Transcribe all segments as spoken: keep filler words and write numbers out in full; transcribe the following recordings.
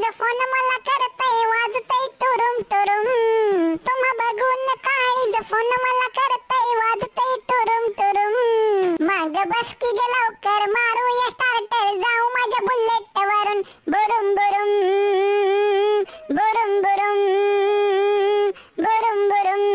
ग फोन मला करतय वाजतय टुरुम टुरुम. तुम्हा बघून काळीज फोन मला करतय वाजतय टुरुम टुरुम. माग बस की ग लवकर मारूया स्टार्टर जाऊ माझ्या बुलेट वरून बुरुम बुरुम बुरुम बुरुम बुरुम बुरुम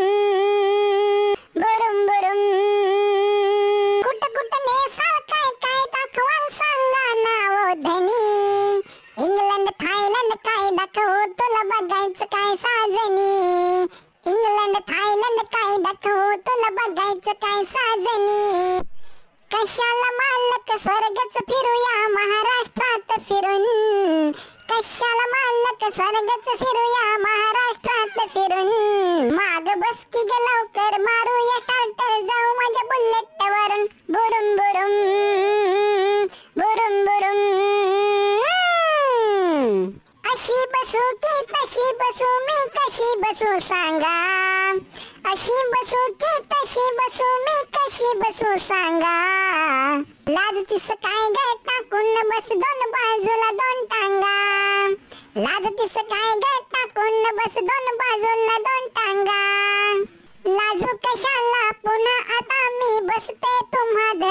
बुरुम बुरुम. कुठ कुठ नेसाल काय काय दाखवाल सांगा नाव धनी. इंग्लंड थायलंड काय दाखवू तुला बघायचं काय साजनी. इंग्लंड थायलंड काय दाखवू तुला बघायचं काय साजनी. कशाला मालक स्वर्गच फिरूया महाराष्ट्रात फिरून. कशाला मालक स्वर्गच फिरूया महाराष्ट्रात फिरून. माग बस की ग लवकर मारूया स्टार्टर जाऊ माझ्या बुलेट वरून बुरुम बुरुम बुरुम बुरुम. अशी बसू की तशी बसू मी कशी बसू सांगा. अशी बसू की तशी बसू मी कशी बसू सांगा. लाजतीस काय ग टाकून बस दोन बाजूला दोन टांगा. लाजतीस काय ग टाकून बस दोन बाजूला दोन टांगा. लाजू कशाला पुन्हा आता मी बसते तुम्हा